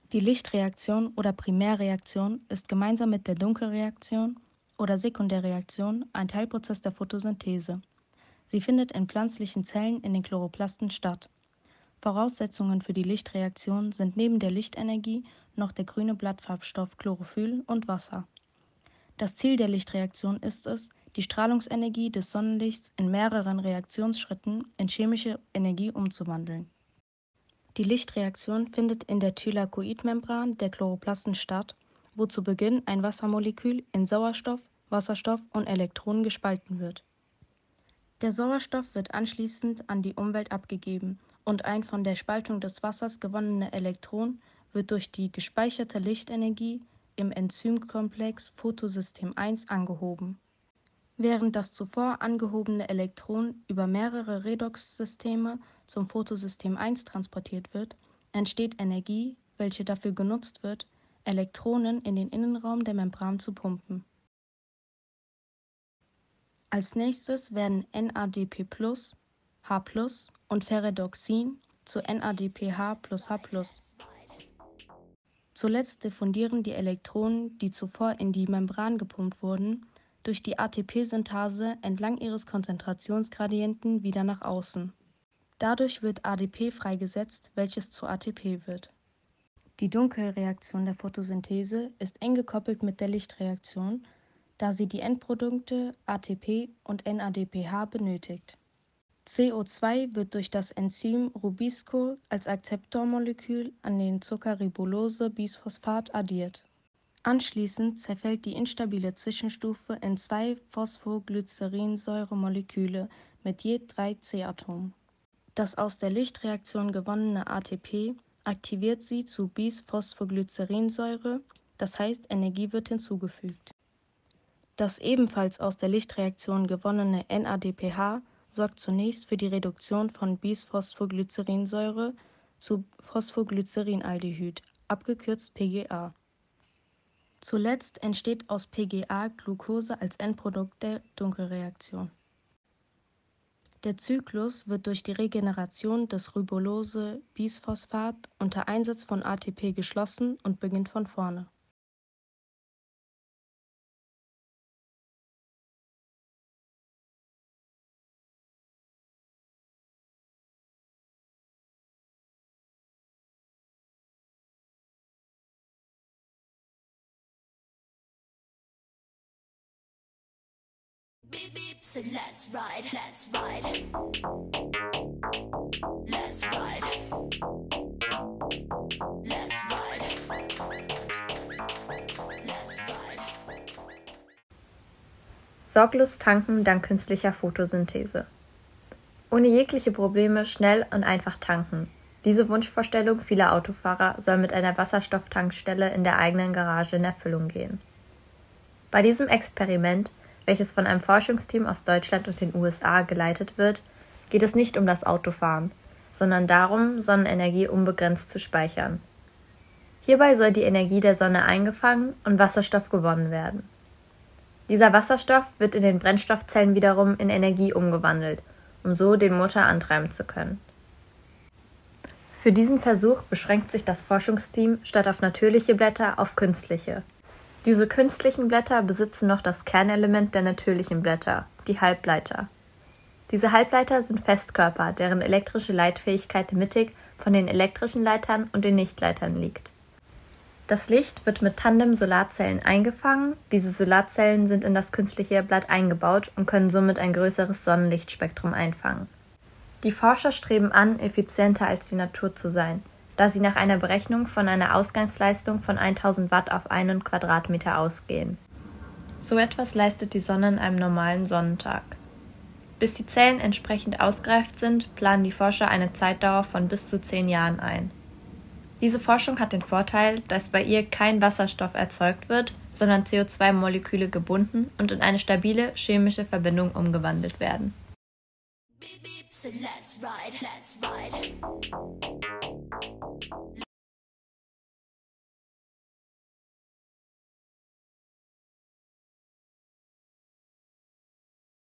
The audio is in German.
Die Lichtreaktion oder Primärreaktion ist gemeinsam mit der Dunkelreaktion oder Sekundärreaktion ein Teilprozess der Photosynthese. Sie findet in pflanzlichen Zellen in den Chloroplasten statt. Voraussetzungen für die Lichtreaktion sind neben der Lichtenergie noch der grüne Blattfarbstoff Chlorophyll und Wasser. Das Ziel der Lichtreaktion ist es, die Strahlungsenergie des Sonnenlichts in mehreren Reaktionsschritten in chemische Energie umzuwandeln. Die Lichtreaktion findet in der Thylakoidmembran der Chloroplasten statt, wo zu Beginn ein Wassermolekül in Sauerstoff, Wasserstoff und Elektronen gespalten wird. Der Sauerstoff wird anschließend an die Umwelt abgegeben und ein von der Spaltung des Wassers gewonnenes Elektron wird durch die gespeicherte Lichtenergie im Enzymkomplex Photosystem I angehoben. Während das zuvor angehobene Elektron über mehrere Redoxsysteme zum Photosystem I transportiert wird, entsteht Energie, welche dafür genutzt wird, Elektronen in den Innenraum der Membran zu pumpen. Als nächstes werden NADP+, H+ und Ferredoxin zu NADPH plus H+. Zuletzt diffundieren die Elektronen, die zuvor in die Membran gepumpt wurden, durch die ATP-Synthase entlang ihres Konzentrationsgradienten wieder nach außen. Dadurch wird ADP freigesetzt, welches zu ATP wird. Die Dunkelreaktion der Photosynthese ist eng gekoppelt mit der Lichtreaktion, da sie die Endprodukte ATP und NADPH benötigt. CO2 wird durch das Enzym Rubisco als Akzeptormolekül an den Zuckerribulose-Bisphosphat addiert. Anschließend zerfällt die instabile Zwischenstufe in zwei Phosphoglycerinsäuremoleküle mit je 3 C-Atomen. Das aus der Lichtreaktion gewonnene ATP aktiviert sie zu Bis-Phosphoglycerinsäure, das heißt Energie wird hinzugefügt. Das ebenfalls aus der Lichtreaktion gewonnene NADPH sorgt zunächst für die Reduktion von Bis-Phosphoglycerinsäure zu Phosphoglycerinaldehyd, abgekürzt PGA. Zuletzt entsteht aus PGA Glucose als Endprodukt der Dunkelreaktion. Der Zyklus wird durch die Regeneration des Ribulose-Bisphosphat unter Einsatz von ATP geschlossen und beginnt von vorne. Beep beep, so let's ride, let's ride. Let's ride. Let's ride. Let's ride. Sorglos tanken dank künstlicher Photosynthese. Ohne jegliche Probleme schnell und einfach tanken. Diese Wunschvorstellung vieler Autofahrer soll mit einer Wasserstofftankstelle in der eigenen Garage in Erfüllung gehen. Bei diesem Experiment, welches von einem Forschungsteam aus Deutschland und den USA geleitet wird, geht es nicht um das Autofahren, sondern darum, Sonnenenergie unbegrenzt zu speichern. Hierbei soll die Energie der Sonne eingefangen und Wasserstoff gewonnen werden. Dieser Wasserstoff wird in den Brennstoffzellen wiederum in Energie umgewandelt, um so den Motor antreiben zu können. Für diesen Versuch beschränkt sich das Forschungsteam statt auf natürliche Blätter auf künstliche. Diese künstlichen Blätter besitzen noch das Kernelement der natürlichen Blätter, die Halbleiter. Diese Halbleiter sind Festkörper, deren elektrische Leitfähigkeit mittig von den elektrischen Leitern und den Nichtleitern liegt. Das Licht wird mit Tandem-Solarzellen eingefangen, diese Solarzellen sind in das künstliche Blatt eingebaut und können somit ein größeres Sonnenlichtspektrum einfangen. Die Forscher streben an, effizienter als die Natur zu sein, da sie nach einer Berechnung von einer Ausgangsleistung von 1000 Watt auf einen Quadratmeter ausgehen. So etwas leistet die Sonne an einem normalen Sonnentag. Bis die Zellen entsprechend ausgereift sind, planen die Forscher eine Zeitdauer von bis zu 10 Jahren ein. Diese Forschung hat den Vorteil, dass bei ihr kein Wasserstoff erzeugt wird, sondern CO2-Moleküle gebunden und in eine stabile chemische Verbindung umgewandelt werden. Beep beep, so let's ride, let's ride.